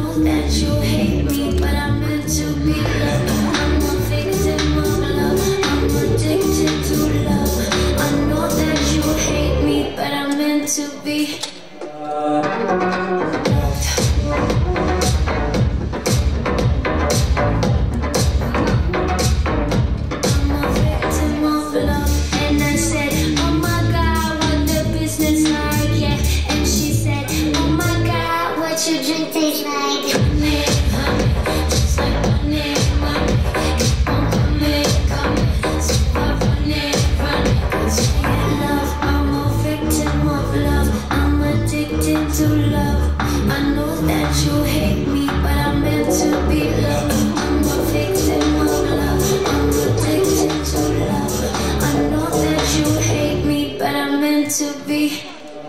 know that you hate me, but I'm meant to be loved. I'm a victim of love. I'm addicted to love. I know that you hate me, but I'm meant to be loved. To be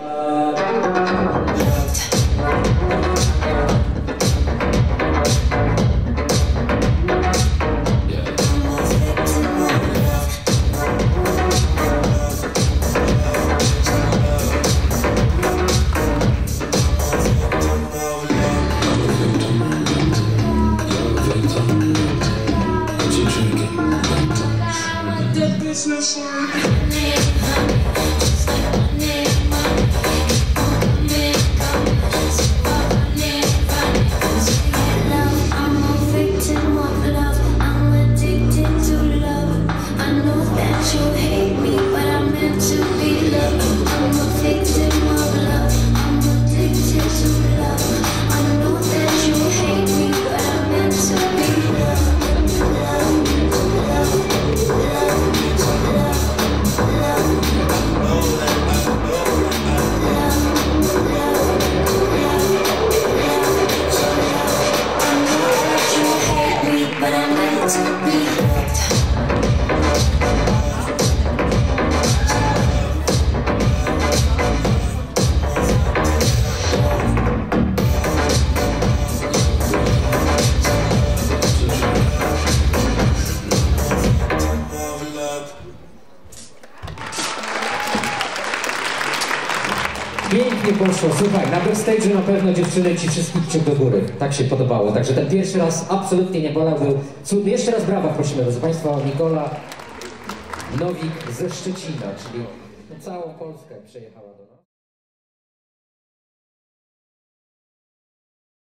Pięknie poszło, słuchaj, na backstage'u na pewno dziewczyny ci wszystkich kciuk do góry. Tak się podobało, także ten pierwszy raz absolutnie nie bolał, był cudny. Jeszcze raz brawa prosimy, drodzy Państwa, Nikola, Nowik ze Szczecina, czyli całą Polskę przejechała do nas.